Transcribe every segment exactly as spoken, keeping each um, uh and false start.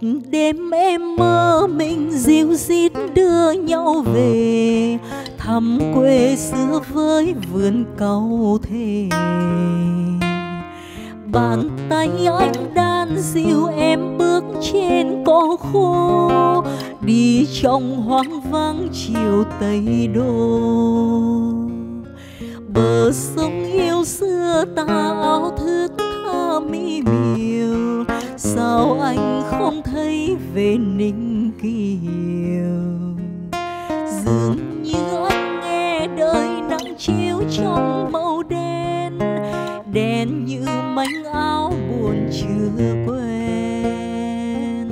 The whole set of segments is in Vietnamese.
đêm em mơ mình dịu dít đưa nhau về thăm quê xưa với vườn cau thề. Bàn tay anh đan dịu em bước trên cỏ khô, đi trong hoang vắng chiều Tây Đô. Bờ sông yêu xưa ta áo thức tha mi miều, sao anh không thấy về Ninh Kiều. Dường như anh nghe đời nắng chiếu trong màu đen, đen như manh áo buồn chưa quen.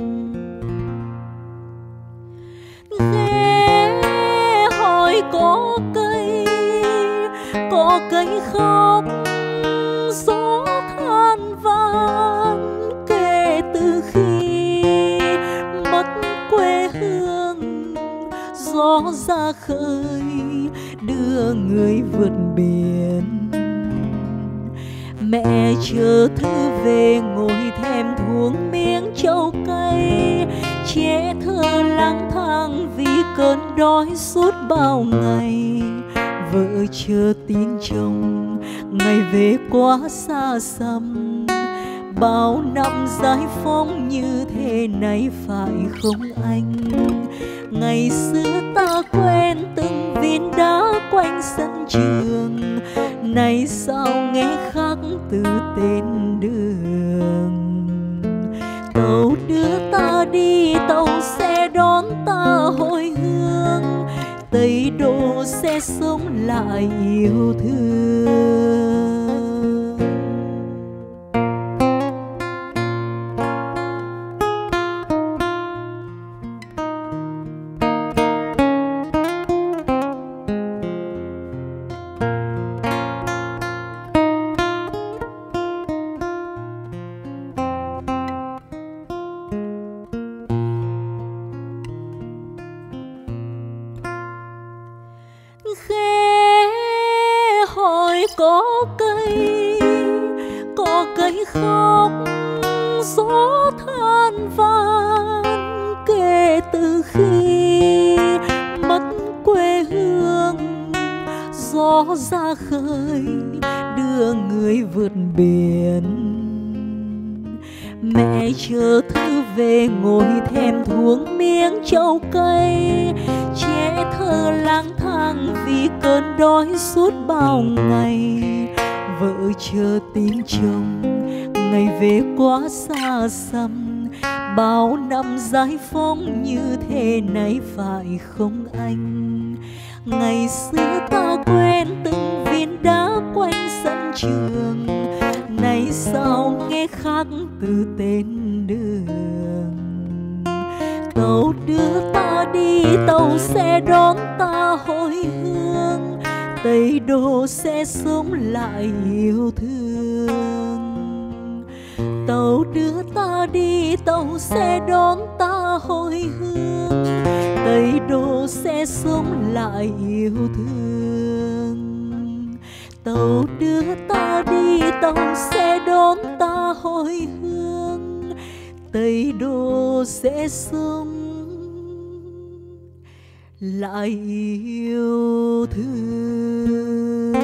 Ghé hỏi có cây, có cây khóc gió than van, kể từ khi mất quê hương gió ra khơi đưa người vượt biển. Mẹ chờ thư về ngồi thèm thuồng miếng trầu cay, trẻ thơ lang thang vì cơn đói suốt bao ngày. Vợ chờ tin chồng ngày về quá xa xăm, bao năm giải phóng như thế này phải không anh? Ngày xưa ta quen từng viên đá quanh sân trường, nay sao nghe khác từ tên đường. Tàu đưa ta đi, tàu sẽ đón ta hồi hương, Tây Đô sẽ sống lại yêu thương. Ghé hỏi có cây, có cây khóc gió than van, kể từ khi mất quê hương gió ra khơi đưa người vượt biển. Mẹ chờ thư về ngồi thèm thuồng miếng trầu cay, trẻ thơ lang thang vì cơn đói suốt bao ngày. Vợ chờ tin chồng ngày về quá xa xăm, bao năm giải phóng như thế này phải không anh? Ngày xưa ta quen từng viên đá quanh sân trường, nay sao nghe khác từ tên đường. Tàu đưa ta đi, tàu sẽ đón ta hồi hương, Tây Đô sẽ sống lại yêu thương. Tàu đưa ta đi, tàu sẽ đón ta hồi hương, Tây Đô sẽ sống lại yêu thương. Tàu đưa ta đi, tàu sẽ đón ta hồi hương, Tây Đô sẽ sống lại yêu thương.